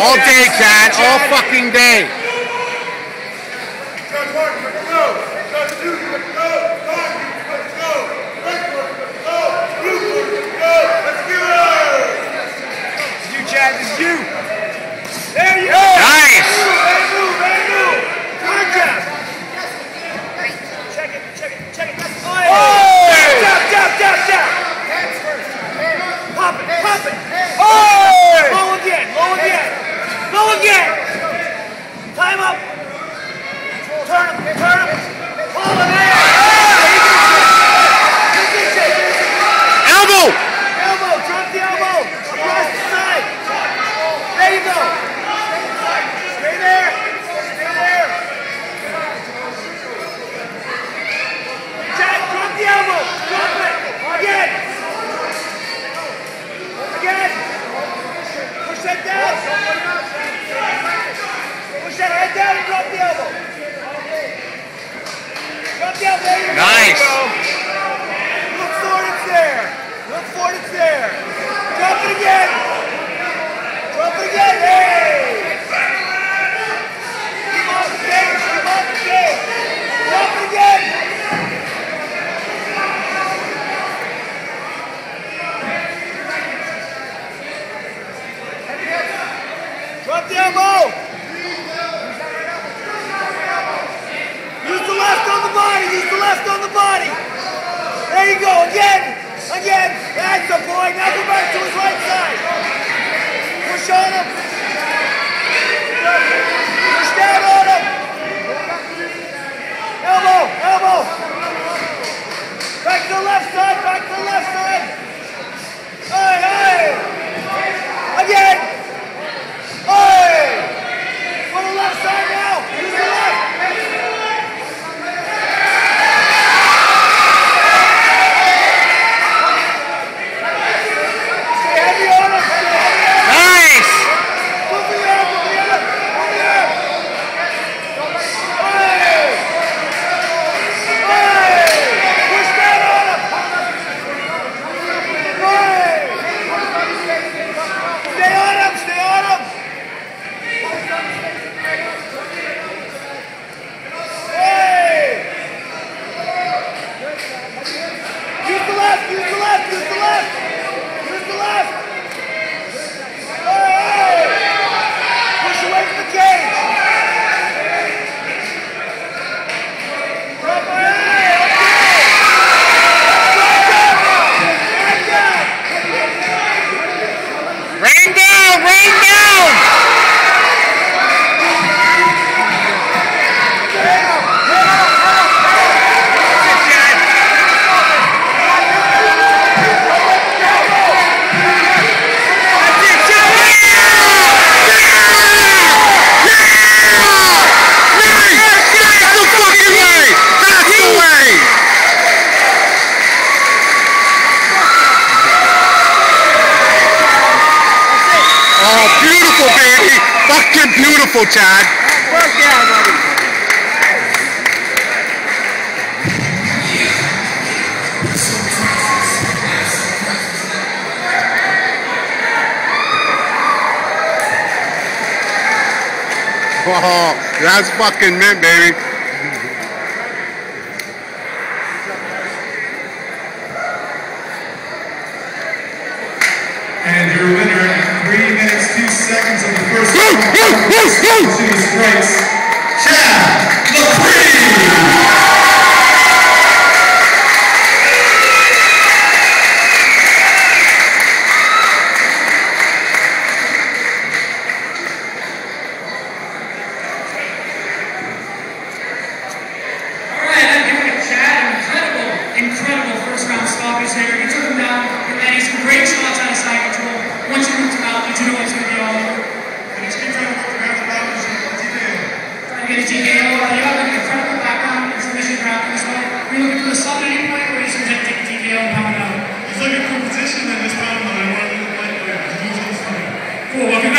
All day, Chad. All fucking day. Chad, this is you. There you go. Nice. Very move. Good job. Check it. Oh! Down. Pop it. Oh! Low again. Time up. Turn him. Pull him in. Elbow. Drop the elbow. Across the side. There you go. Stay there. Chad, drop the elbow. Drop it. Again. Push that down. Push that head down and drop the elbow. There you go. Nice. Look for it, it's there. Drop it again. Hey! Keep on the stage. Drop it again. Drop the elbow. Use the left on the body. There you go. Again. That's the boy. Now go back to his right side. Push on him. Push down on him. Elbow. Back to the left side. Hey. Again. Hey. On the left side now. Use the left. Beautiful, Chad. Work down, buddy. Oh, that's fucking mint, baby. And your winner, 3 minutes, 2 seconds of the first round, strikes, Chad Laprise. Incredible first round stoppage there. You took him down, you're landing some great shots out of side control. Once you moved him out, you knew it was going to be all over. And just keep trying to work around the bottom of the TKO. Trying to get a TKO. You have an incredible background in submission grappling as well. Are you looking for the sub at any point, or are you just going to take a TKO and pound it out? He's looking for position in this round, but I want to look like he's losing this fight. Cool.